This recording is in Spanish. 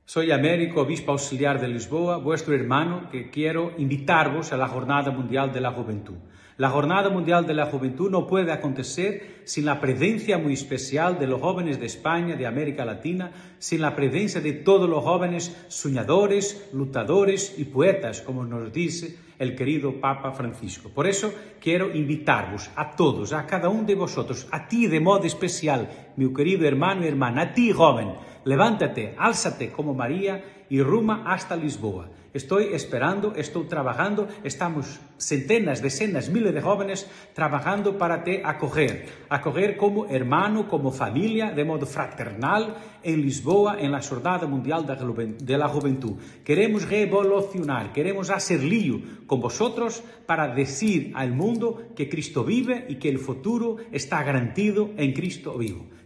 Soy Américo, obispo auxiliar de Lisboa, vuestro hermano, que quiero invitarvos a la Jornada Mundial de la Juventud. La Jornada Mundial de la Juventud no puede acontecer sin la presencia muy especial de los jóvenes de España, de América Latina, sin la presencia de todos los jóvenes soñadores, luchadores y poetas, como nos dice el querido Papa Francisco. Por eso quiero invitarvos a todos, a cada uno de vosotros, a ti de modo especial, mi querido hermano y hermana, a ti joven, levántate, álzate como María y ruma hasta Lisboa. Estoy esperando, estoy trabajando, estamos centenas, decenas, miles de jóvenes trabajando para te acoger como hermano, como familia, de modo fraternal en Lisboa, en la Jornada Mundial de la Juventud. Queremos revolucionar, queremos hacer lío con vosotros para decir al mundo que Cristo vive y que el futuro está garantido en Cristo vivo.